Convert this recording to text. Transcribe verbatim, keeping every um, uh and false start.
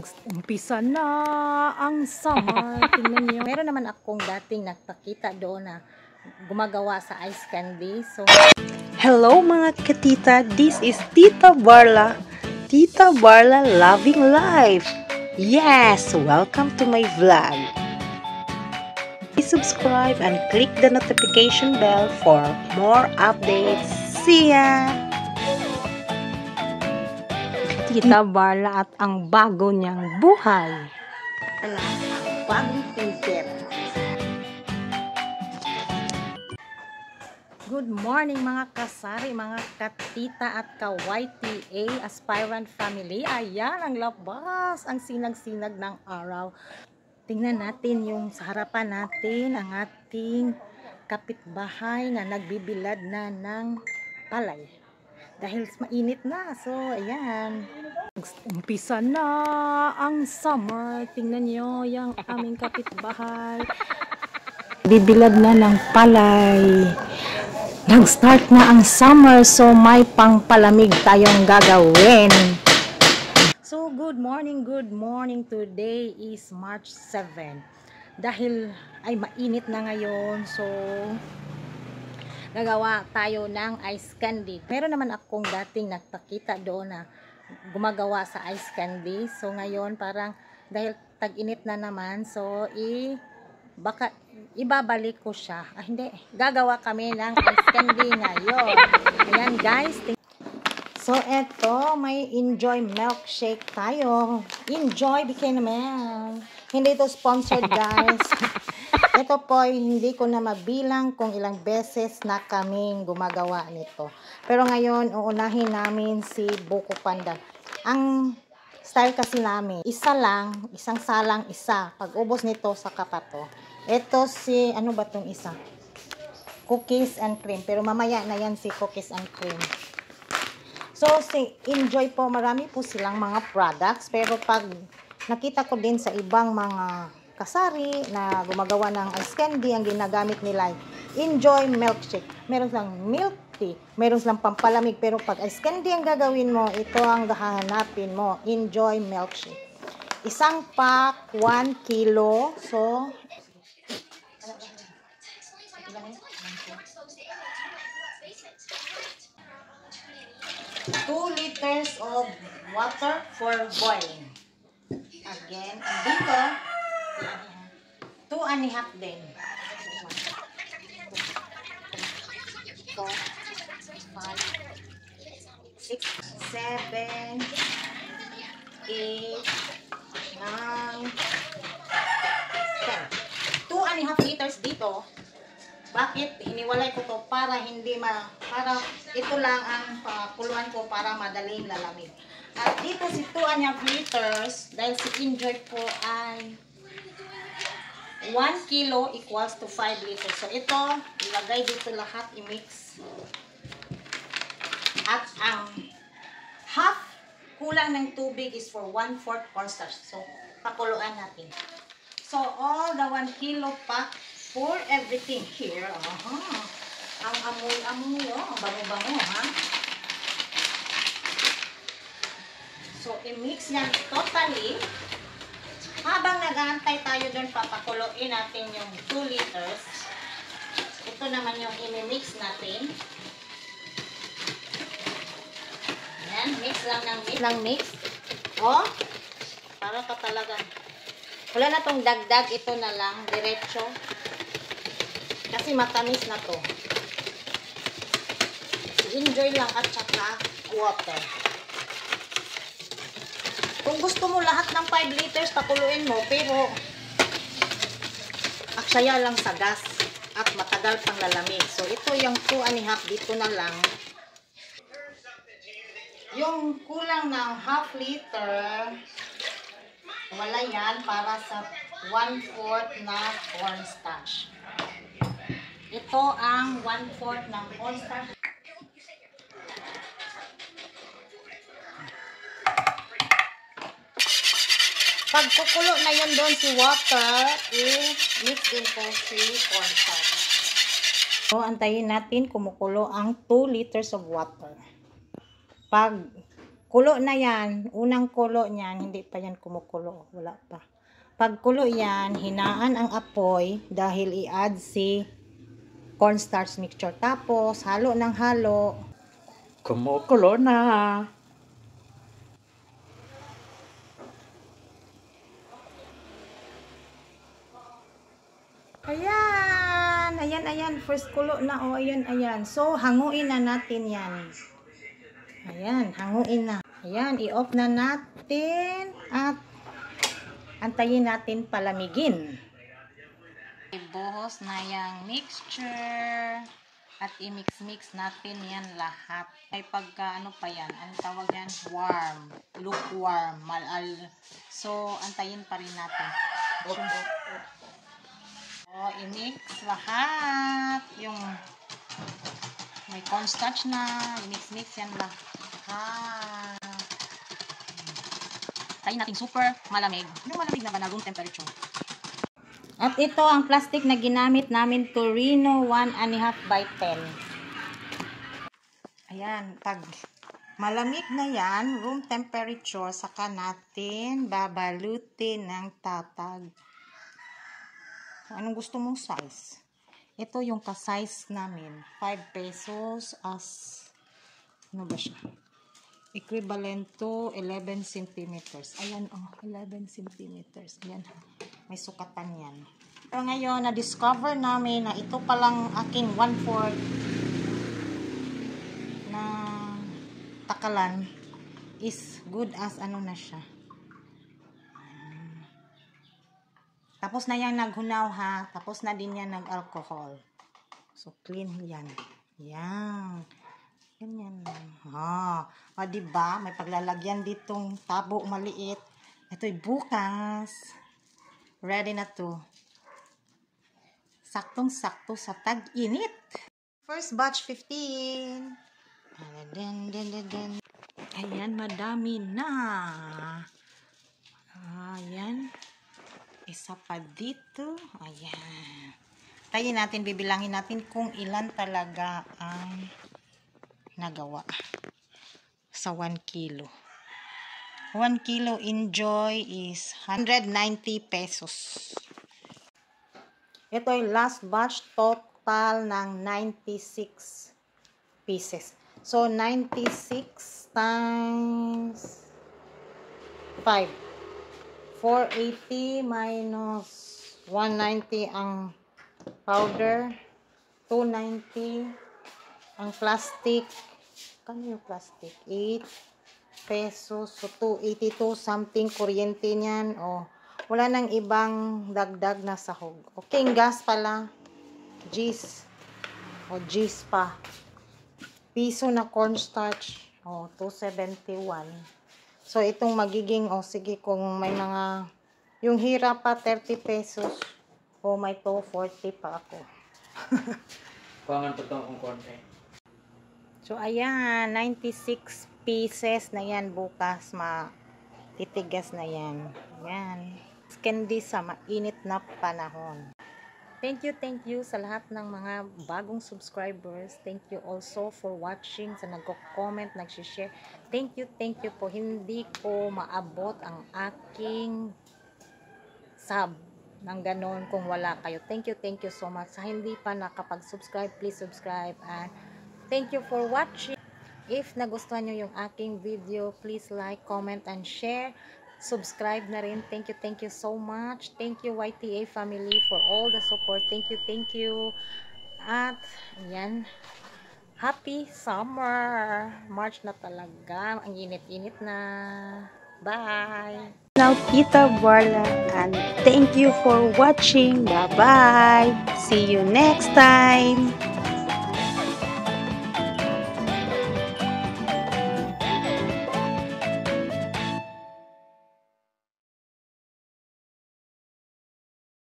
Umpisa na ang summer. Tingnan nyo. Meron naman akong dating nagpakita doon na gumagawa sa ice candy. So, hello mga katita, this is Tita Barla. Tita Barla Loving Life. Yes, welcome to my vlog. Please subscribe and click the notification bell for more updates. See ya! Tita Barla at ang bago niyang buhay. Ala, bagong teacher. Good morning mga kasari, mga katita at ka-Y T A aspirant family. Ayan ang labas, ang sinag-sinag ng araw. Tingnan natin yung sa harapan natin ang ating kapitbahay na nagbibilad na ng palay. Dahil mainit na. So, ayan. Umpisa na ang summer. Tingnan nyo yung aming kapitbahay. Bibilad na ng palay. Nag-start na ang summer. So, may pangpalamig tayong gagawin. So, good morning, good morning. Today is March seventh. Dahil ay mainit na ngayon. So, nagawa tayo ng ice candy. Meron naman akong dating nagpakita doon na gumagawa sa ice candy. So ngayon parang dahil tag-init na naman, so i baka ibabalik ko siya. Ah, hindi, gagawa kami ng ice candy ngayon. Ayan guys. So eto, may enjoy milkshake tayo. Enjoy bigay naman. Hindi ito sponsored guys. Ito po, hindi ko na mabilang kung ilang beses na kaming gumagawa nito. Pero ngayon, uunahin namin si Buko Panda. Ang style kasi namin, isa lang, isang salang isa. Pag ubos nito, saka pa to. Ito si, ano ba tong isa? Cookies and cream. Pero mamaya na yan si cookies and cream. So, si Enjoy po, marami po silang mga products. Pero pag nakita ko din sa ibang mga kasari na gumagawa ng ice candy, ang ginagamit nila ay Enjoy milkshake. Meron silang milk tea, meron silang pampalamig, pero pag ice candy ang gagawin mo, ito ang hahanapin mo, Enjoy milkshake. Isang pack, one kilo. So, two liters of water for boiling. Again, dito, two and a half din. Four, five, six, seven, eight, nine, ten. Two and a half liters dito. Bakit? Hiniwalay ko to para hindi ma, para ito lang ang pakuluan ko para madaling lalamig. At dito si two and a half liters, dahil si Enjoy po ay one kilo equals to five liters. So, ito, ilagay dito lahat, i-mix. At ang half kulang ng tubig is for one fourth cornstarch. So, pakuluan natin. So, all the one kilo pack for everything here. Aha. Ang amoy-amoy, oh, bango-bango, ha? So, i-mix yan totally. Habang nag-aantay tayo doon, papakuluin natin yung two liters. Ito naman yung i-mix natin. Ayan, mix lang ng mix. Lang mix. O, para ka talaga. Wala na tong dagdag, ito na lang, diretso. Kasi matamis na to. Enjoy lang at saka water. Kung gusto mo lahat ng five liters, pakuluin mo, pero aksaya lang sa gas at matagal pang lalamig. So, ito yung two and a half, dito na lang. Yung kulang ng half liter, wala yan para sa one fourth na cornstarch. Ito ang one fourth ng cornstarch. Pag kukulo na yun doon si water, i-mix din po si cornstarch. So, antayin natin kumukulo ang two liters of water. Pag kulo na yan, unang kulo niyan, hindi pa yan kumukulo, wala pa. Pag kulo yan, hinaan ang apoy dahil i-add si cornstarch mixture. Tapos, halo ng halo. Kumukulo na. Ayan, ayan, ayan, first kulo na, o, oh, ayan, ayan. So, hanguin na natin yan. Ayan, hanguin na. Ayan, i-off na natin at antayin natin palamigin. Ibuhos na yung mixture at i-mix-mix natin yan lahat. Ay pagka ano pa yan, ang tawag yan, warm, lukewarm, malal. So, antayin pa rin natin. So, oh, i-mix lahat. Yung may cornstarch na, i-mix-mix yan lahat. Tayin natin super malamig. Yung malamig na ba na room temperature. At ito ang plastic na ginamit namin, Torino one and a half by ten. Ayan, pag malamig na yan, room temperature, saka natin babalutin ng tatag. Anong gusto mong size? Ito yung ka-size namin. five pesos as, ano ba siya? Equivalent to eleven centimeters. Ayan, oh, eleven centimeters. Ayan, may sukatan yan. Pero ngayon, na-discover namin na ito palang aking one fourth na takalan is good as ano na siya. Tapos na yan naghunaw ha. Tapos na din yan nag-alcohol. So, clean yan. Yan. Ganyan lang. Ha. O, diba? May paglalagyan ditong tabo maliit. Ito'y bukas. Ready na to. Saktong-sakto sa tag-init. First batch, fifteen. Ayan, madami na. Ayan. Isa pa dito. Ayan. Tayin natin, bibilangin natin kung ilan talaga ang nagawa sa one kilo. one kilo Enjoy is one hundred ninety pesos. Ito ay last batch, total ng ninety-six pieces. So, ninety-six times five. four eighty minus one ninety ang powder, two ninety ang plastic. Kano yung plastic? eight pesos. So, two eighty-two something kuryente niyan. O, wala nang ibang dagdag na sahog. Okay, gas pala. G's. O, G's pa. Piso na cornstarch. O, two seventy-one. So, itong magiging, o, sige, kung may mga, yung hira pa, thirty pesos. O, may two forty pa ako. Kuwangan pa ito kung konti. So, ayan, ninety-six pieces na yan bukas, matitigas na yan. Ayan. Candy sa mainit na panahon. Thank you, thank you sa lahat ng mga bagong subscribers. Thank you also for watching, sa nagko-comment, nag-share. Thank you, thank you po. Hindi ko maabot ang aking sub ng ganon kung wala kayo. Thank you, thank you so much. Sa hindi pa nakapag-subscribe, please subscribe. And thank you for watching. If nagustuhan nyo yung aking video, please like, comment, and share. Subscribe na rin. Thank you, thank you so much. Thank you, Y T A family, for all the support. Thank you, thank you. At, ayan, happy summer. March na talaga. Ang init-init na. Bye! Now, Tita Barla, and thank you for watching. Bye-bye. See you next time.